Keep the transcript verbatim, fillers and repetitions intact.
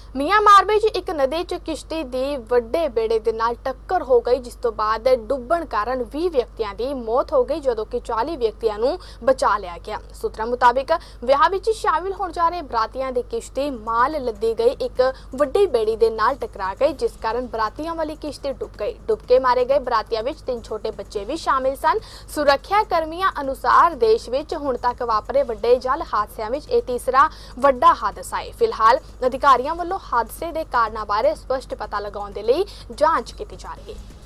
Myanmar ਵਿੱਚ ਇੱਕ ਨਦੀ 'ਚ ਕਿਸ਼ਤੀ ਦੀ ਵੱਡੇ ਬੇੜੇ ਦੇ ਨਾਲ ਟੱਕਰ ਹੋ ਗਈ, ਜਿਸ ਤੋਂ ਬਾਅਦ ਡੁੱਬਣ ਕਾਰਨ ਵੀਹ ਵਿਅਕਤੀਆਂ ਦੀ ਮੌਤ ਹੋ ਗਈ, ਜਦੋਂ ਕਿ ਚਾਲੀ ਵਿਅਕਤੀਆਂ ਨੂੰ ਬਚਾ ਲਿਆ ਗਿਆ। ਸੂਤਰਾਂ ਮੁਤਾਬਿਕ ਵਿਆਹ ਵਿੱਚ ਸ਼ਾਮਿਲ ਹੋਣ ਜਾ ਰਹੇ ਬਰਾਤੀਆਂ ਦੀ ਕਿਸ਼ਤੀ ਮਾਲ ਲੱਦੀ ਗਈ ਇੱਕ ਵੱਡੀ ਬੇੜੀ ਦੇ ਨਾਲ ਟਕਰਾ ਗਈ, ਜਿਸ ਕਾਰਨ ਬਰਾਤੀਆਂ ਵਾਲੀ ਕਿਸ਼ਤੀ ਡੁੱਬ ਗਈ। ਡੁੱਬ ਕੇ ਮਾਰੇ ਗਏ ਬਰਾਤੀਆਂ ਵਿੱਚ ਤਿੰਨ ਛੋਟੇ ਬੱਚੇ ਵੀ ਸ਼ਾਮਿਲ ਸਨ। ਸੁਰੱਖਿਆ ਕਰਮੀਆਂ ਅਨੁਸਾਰ ਦੇਸ਼ ਵਿੱਚ ਹੁਣ ਤੱਕ ਵਾਪਰੇ ਵੱਡੇ ਜਲ ਹਾਦਸਿਆਂ ਵਿੱਚ ਇਹ ਤੀਸਰਾ ਵੱਡਾ ਹਾਦਸਾ ਹੈ। ਫਿਲਹਾਲ ਅਧਿਕਾਰੀਆਂ ਵੱਲੋਂ ਹਾਦਸੇ ਦੇ ਕਾਰਨਾਂ ਬਾਰੇ ਸਪਸ਼ਟ ਪਤਾ ਲਗਾਉਣ ਦੇ ਲਈ ਜਾਂਚ ਕੀਤੀ ਜਾ ਰਹੀ ਹੈ।